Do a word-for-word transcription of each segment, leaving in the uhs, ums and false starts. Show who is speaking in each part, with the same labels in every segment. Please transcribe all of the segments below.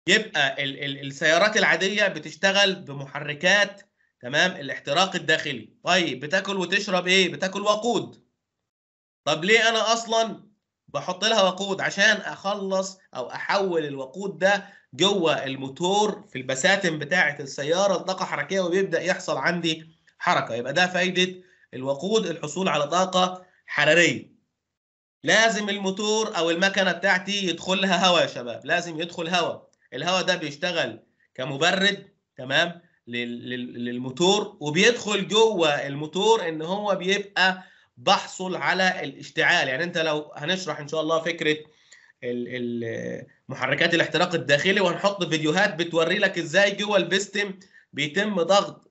Speaker 1: يبقى ال ال السيارات العاديه بتشتغل بمحركات، تمام، الاحتراق الداخلي. طيب بتاكل وتشرب ايه؟ بتاكل وقود. طب ليه انا اصلا بحط لها وقود؟ عشان اخلص او احول الوقود ده جوه الموتور في البساتم بتاعه السياره لطاقه حركيه، وبيبدا يحصل عندي حركه. يبقى ده فايده الوقود، الحصول على طاقه حراريه. لازم الموتور او المكنه بتاعتي يدخل لها هواء يا شباب، لازم يدخل هواء. الهواء ده بيشتغل كمبرد، تمام، للموتور، وبيدخل جوه الموتور ان هو بيبقى بحصل على الاشتعال. يعني انت لو هنشرح ان شاء الله فكره محركات الاحتراق الداخلي، وهنحط فيديوهات بتوري لك ازاي جوه البستم بيتم ضغط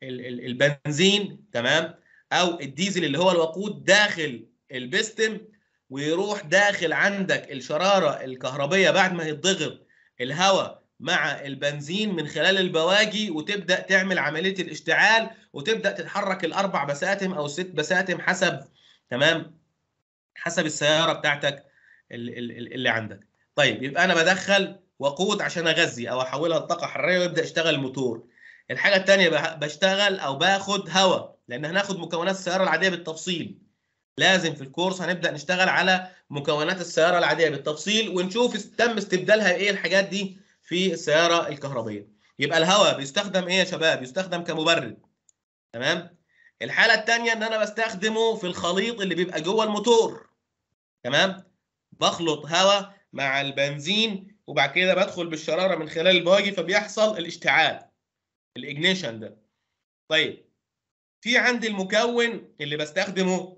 Speaker 1: البنزين، تمام، او الديزل اللي هو الوقود داخل البستم، ويروح داخل عندك الشراره الكهربيه بعد ما يتضغط الهواء مع البنزين من خلال البواجي، وتبدا تعمل عمليه الاشتعال، وتبدا تتحرك الاربع بساتم او ست بساتم حسب، تمام، حسب السياره بتاعتك اللي عندك. طيب يبقى انا بدخل وقود عشان اغذي او احولها لطاقه حراريه ويبدا يشتغل الموتور. الحاجه الثانيه بشتغل او باخد هواء، لان هناخد مكونات السياره العاديه بالتفصيل. لازم في الكورس هنبدا نشتغل على مكونات السياره العاديه بالتفصيل، ونشوف تم استبدالها ايه الحاجات دي في السياره الكهربيه. يبقى الهواء بيستخدم ايه يا شباب؟ بيستخدم كمبرد، تمام. الحاله الثانيه ان انا بستخدمه في الخليط اللي بيبقى جوه الموتور، تمام. بخلط هواء مع البنزين، وبعد كده بدخل بالشراره من خلال البواجي، فبيحصل الاشتعال، الاجنيشن ده. طيب في عندي المكون اللي بستخدمه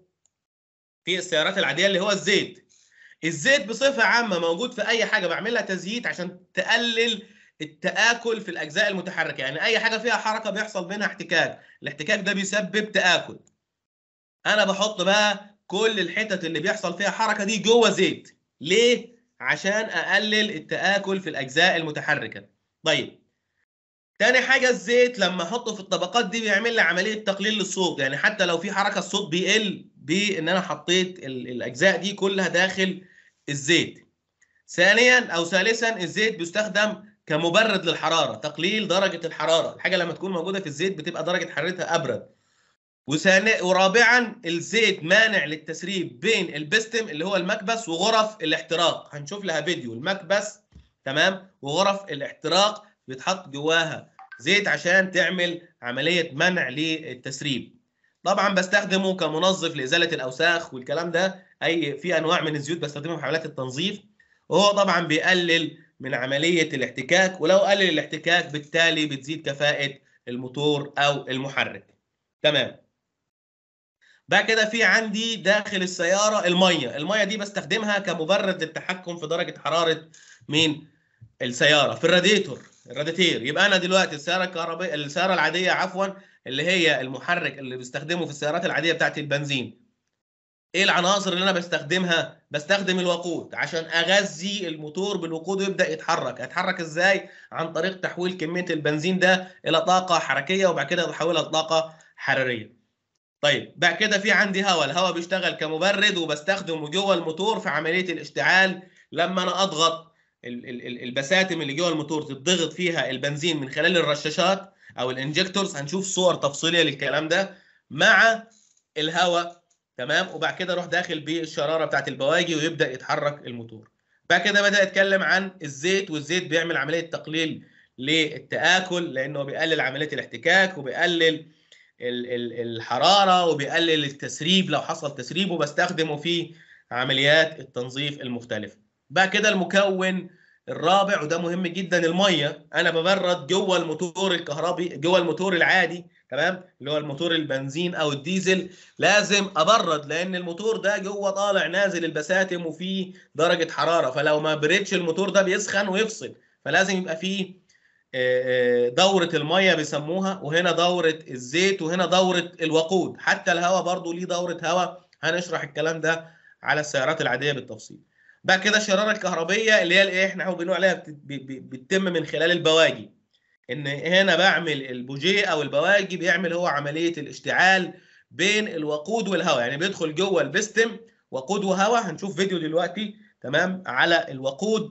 Speaker 1: في السيارات العاديه اللي هو الزيت. الزيت بصفه عامه موجود في اي حاجه بعملها تزييت عشان تقلل التآكل في الاجزاء المتحركه. يعني اي حاجه فيها حركه بيحصل بينها احتكاك، الاحتكاك ده بيسبب تآكل. انا بحط بقى كل الحتت اللي بيحصل فيها حركه دي جوه زيت. ليه؟ عشان اقلل التآكل في الاجزاء المتحركه. طيب تاني حاجه، الزيت لما احطه في الطبقات دي بيعمل لي عمليه تقليل للصوت. يعني حتى لو في حركه الصوت بيقل بان انا حطيت الاجزاء دي كلها داخل الزيت. ثانيا او ثالثا، الزيت بيستخدم كمبرد للحراره، تقليل درجه الحراره. الحاجه لما تكون موجوده في الزيت بتبقى درجه حرارتها ابرد. وثاني ورابعا، الزيت مانع للتسريب بين البستم اللي هو المكبس وغرف الاحتراق. هنشوف لها فيديو المكبس، تمام، وغرف الاحتراق بيتحط جواها زيت عشان تعمل عمليه منع للتسريب. طبعا بستخدمه كمنظف لازاله الاوساخ والكلام ده. اي في انواع من الزيوت بستخدمه في حملات التنظيف، وهو طبعا بيقلل من عمليه الاحتكاك، ولو قلل الاحتكاك بالتالي بتزيد كفاءه الموتور او المحرك، تمام. بعد كده في عندي داخل السياره الميه. الميه دي بستخدمها كمبرد للتحكم في درجه حراره مين؟ السياره، في الراديتور، الراديتير. يبقى انا دلوقتي السياره الكهربائيه، السياره العاديه عفوا، اللي هي المحرك اللي بستخدمه في السيارات العاديه بتاعت البنزين، ايه العناصر اللي انا بستخدمها؟ بستخدم الوقود عشان اغذي الموتور بالوقود ويبدا يتحرك. هيتحرك ازاي؟ عن طريق تحويل كميه البنزين ده الى طاقه حركيه، وبعد كده بحولها لطاقه حراريه. طيب بعد كده في عندي هواء. الهواء بيشتغل كمبرد، وبستخدمه جوه الموتور في عمليه الاشتعال. لما انا اضغط البساتم اللي جوه الموتور تضغط فيها البنزين من خلال الرشاشات او الانجكتورز. هنشوف صور تفصيليه للكلام ده مع الهواء، تمام. وبعد كده اروح داخل بالشراره بتاعت البواجي ويبدا يتحرك الموتور. بعد كده بدا يتكلم عن الزيت، والزيت بيعمل عمليه تقليل للتآكل، لانه بيقلل عمليه الاحتكاك، وبيقلل الحراره، وبيقلل التسريب لو حصل تسريب، وبستخدمه في عمليات التنظيف المختلفه. بقى كده المكون الرابع وده مهم جدا، الميه. انا ببرد جوه الموتور الكهربي، جوه الموتور العادي، تمام، اللي هو الموتور البنزين او الديزل. لازم ابرد لان الموتور ده جوه طالع نازل البساتم وفيه درجه حراره، فلو ما بردش الموتور ده بيسخن ويفصل. فلازم يبقى فيه دورة المية بيسموها، وهنا دورة الزيت، وهنا دورة الوقود. حتى الهواء برضو ليه دورة هواء، هنشرح الكلام ده على السيارات العادية بالتفصيل. بعد كده الشرارة الكهربية اللي هي الايه احنا بنقول عليها بتتم من خلال البواجي. ان هنا بعمل البوجيه او البواجي بيعمل هو عملية الاشتعال بين الوقود والهواء. يعني بيدخل جوه البستم وقود وهواء. هنشوف فيديو دلوقتي، تمام، على الوقود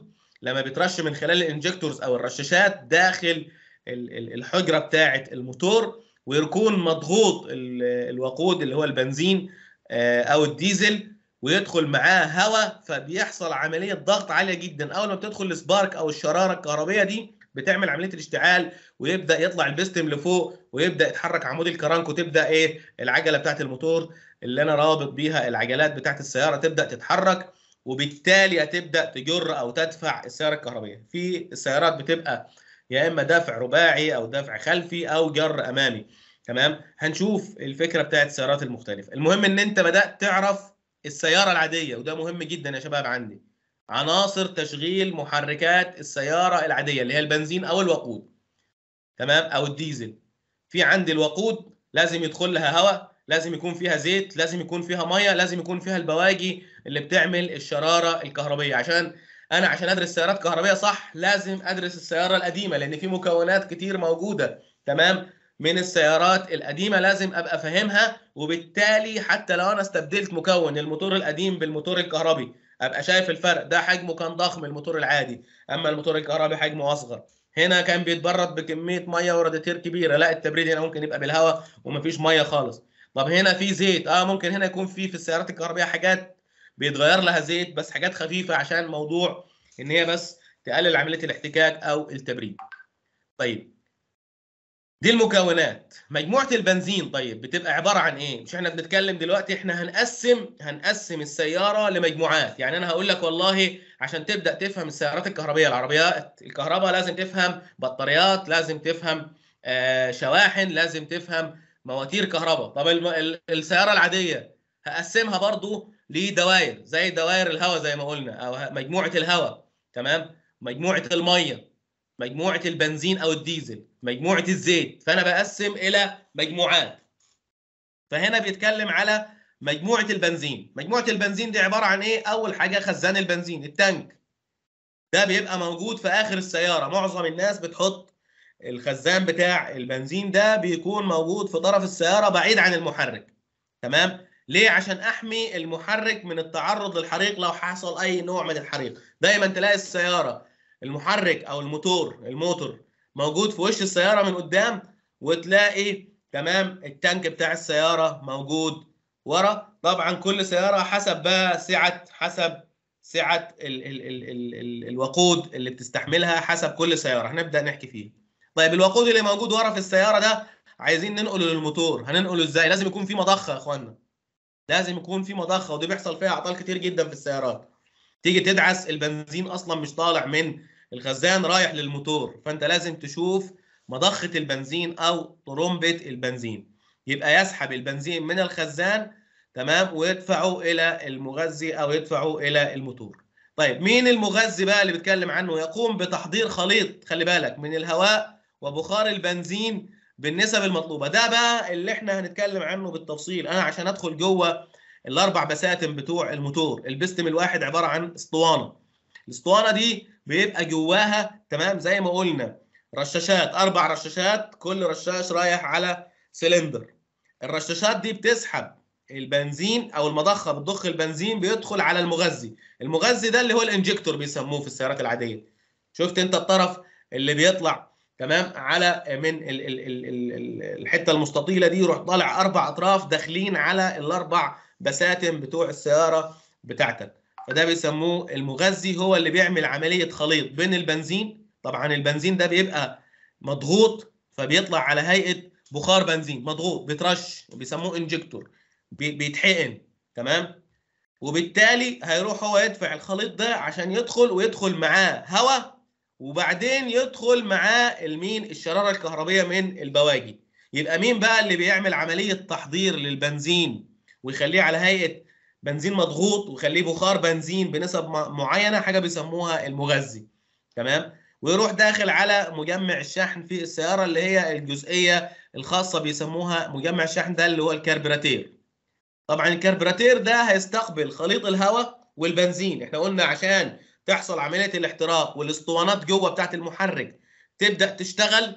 Speaker 1: لما بيترش من خلال الانجكتورز او الرشاشات داخل الحجره بتاعه الموتور، ويكون مضغوط الوقود اللي هو البنزين او الديزل ويدخل معاه هواء، فبيحصل عمليه ضغط عاليه جدا. اول ما بتدخل السبارك او الشراره الكهربيه دي بتعمل عمليه الاشتعال، ويبدا يطلع البستم لفوق، ويبدا يتحرك عمود الكرنك، وتبدا ايه العجله بتاعه الموتور اللي انا رابط بيها العجلات بتاعه السياره تبدا تتحرك، وبالتالي هتبدا تجر او تدفع السياره الكهربيه. في السيارات بتبقى يا اما دفع رباعي او دفع خلفي او جر امامي. تمام، هنشوف الفكره بتاعت السيارات المختلفه. المهم ان انت بدات تعرف السياره العاديه، وده مهم جدا يا شباب. عندي عناصر تشغيل محركات السياره العاديه اللي هي البنزين او الوقود، تمام، او الديزل. في عندي الوقود لازم يدخل لها هواء، لازم يكون فيها زيت، لازم يكون فيها ميه، لازم يكون فيها البواجي اللي بتعمل الشراره الكهربيه. عشان انا عشان ادرس سيارات كهربيه صح لازم ادرس السياره القديمه، لان في مكونات كتير موجوده، تمام، من السيارات القديمه لازم ابقى فاهمها. وبالتالي حتى لو انا استبدلت مكون الموتور القديم بالموتور الكهربي ابقى شايف الفرق. ده حجمه كان ضخم الموتور العادي، اما الموتور الكهربي حجمه اصغر. هنا كان بيتبرد بكميه ميه وراديتير كبيره، لا التبريد هنا ممكن يبقى بالهواء ومفيش ميه خالص. طب هنا في زيت، اه ممكن هنا يكون في في السيارات الكهربائيه حاجات بيتغير لها زيت، بس حاجات خفيفه عشان موضوع ان هي بس تقلل عمليه الاحتكاك او التبريد. طيب دي المكونات. مجموعه البنزين طيب بتبقى عباره عن ايه؟ مش احنا بنتكلم دلوقتي، احنا هنقسم هنقسم السياره لمجموعات. يعني انا هقول لك والله عشان تبدا تفهم السيارات الكهربائيه، العربيات الكهرباء لازم تفهم بطاريات، لازم تفهم آه شواحن، لازم تفهم مواتير كهرباء. طب السياره العاديه هقسمها برضو لدوائر، زي دوائر الهواء زي ما قلنا، او مجموعه الهواء، تمام، مجموعه الميه، مجموعه البنزين او الديزل، مجموعه الزيت. فانا بقسم الى مجموعات. فهنا بيتكلم على مجموعه البنزين. مجموعه البنزين دي عباره عن ايه؟ اول حاجه خزان البنزين، التانك. ده بيبقى موجود في اخر السياره. معظم الناس بتحط الخزان بتاع البنزين ده بيكون موجود في طرف السياره بعيد عن المحرك، تمام. ليه؟ عشان احمي المحرك من التعرض للحريق لو حصل اي نوع من الحريق. دايما تلاقي السياره المحرك او الموتور الموتور موجود في وش السياره من قدام، وتلاقي تمام التانك بتاع السياره موجود ورا. طبعا كل سياره حسب بقى سعه حسب سعه ال ال ال ال ال الوقود اللي بتستحملها حسب كل سياره. هنبدا نحكي فيه. طيب الوقود اللي موجود ورا في السياره ده عايزين ننقله للموتور، هننقله ازاي؟ لازم يكون في مضخه يا اخوانا، لازم يكون في مضخه، ودي بيحصل فيها اعطال كتير جدا في السيارات. تيجي تدعس البنزين اصلا مش طالع من الخزان رايح للموتور، فانت لازم تشوف مضخه البنزين او طرمبه البنزين، يبقى يسحب البنزين من الخزان، تمام، ويدفعه الى المغذي او يدفعه الى الموتور. طيب مين المغذي بقى اللي بيتكلم عنه؟ يقوم بتحضير خليط، خلي بالك، من الهواء وبخار البنزين بالنسب المطلوبه. ده بقى اللي احنا هنتكلم عنه بالتفصيل. انا عشان ادخل جوه الاربع بساتم بتوع الموتور، البستم الواحد عباره عن اسطوانه. الاسطوانه دي بيبقى جواها، تمام، زي ما قلنا رشاشات، اربع رشاشات، كل رشاش رايح على سلندر. الرشاشات دي بتسحب البنزين او المضخه بتضخ البنزين بيدخل على المغذي. المغذي ده اللي هو الانجكتور بيسموه في السيارات العاديه. شفت انت الطرف اللي بيطلع، تمام، على من ال ال ال ال الحته المستطيله دي، يروح طالع اربع اطراف داخلين على الاربع بساتم بتوع السياره بتاعتك. فده بيسموه المغذي، هو اللي بيعمل عمليه خليط بين البنزين. طبعا البنزين ده بيبقى مضغوط فبيطلع على هيئه بخار بنزين مضغوط بيترش، بيسموه انجكتور، بيتحقن، تمام. وبالتالي هيروح هو يدفع الخليط ده عشان يدخل، ويدخل معاه هواء، وبعدين يدخل معاه المين الشراره الكهربيه من البواجي. يبقى مين بقى اللي بيعمل عمليه تحضير للبنزين ويخليه على هيئه بنزين مضغوط ويخليه بخار بنزين بنسب معينه؟ حاجه بيسموها المغذي، تمام. ويروح داخل على مجمع الشحن في السياره اللي هي الجزئيه الخاصه بيسموها مجمع الشحن، ده اللي هو الكربراتير. طبعا الكربراتير ده هيستقبل خليط الهواء والبنزين. احنا قلنا عشان تحصل عمليه الاحتراق والاسطوانات جوه بتاعت المحرك تبدا تشتغل،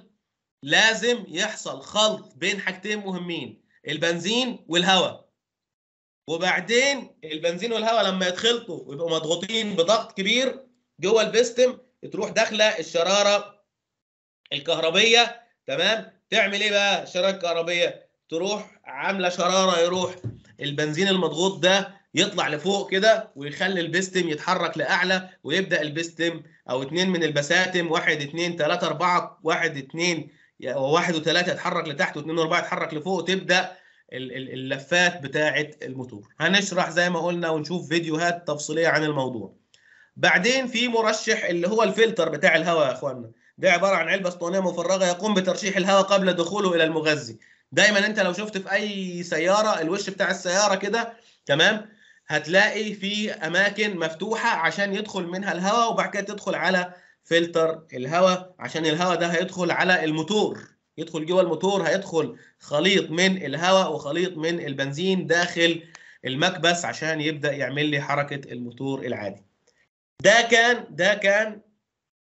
Speaker 1: لازم يحصل خلط بين حاجتين مهمين، البنزين والهواء. وبعدين البنزين والهواء لما يتخلطوا ويبقوا مضغوطين بضغط كبير، جوه البستم تروح داخله الشراره الكهربيه، تمام. تعمل ايه بقى الشراره الكهربيه؟ تروح عامله شراره، يروح البنزين المضغوط ده يطلع لفوق كده ويخلي البستم يتحرك لاعلى، ويبدا البستم او اتنين من البساتم، واحد اتنين تلاته اربعه، واحد اتنين واحد وثلاثه يتحرك لتحت، واثنين واربعه يتحرك لفوق، وتبدا اللفات بتاعه الموتور. هنشرح زي ما قلنا ونشوف فيديوهات تفصيليه عن الموضوع. بعدين في مرشح اللي هو الفلتر بتاع الهواء يا اخوانا، ده عباره عن علبه اسطوانيه مفرغه يقوم بترشيح الهواء قبل دخوله الى المغذي. دايما انت لو شفت في اي سياره الوش بتاع السياره كده، تمام، هتلاقي في اماكن مفتوحه عشان يدخل منها الهواء، وبعد كده تدخل على فلتر الهواء عشان الهواء ده هيدخل على الموتور، يدخل جوه الموتور، هيدخل خليط من الهواء وخليط من البنزين داخل المكبس عشان يبدا يعمل لي حركه الموتور العادي. ده كان ده كان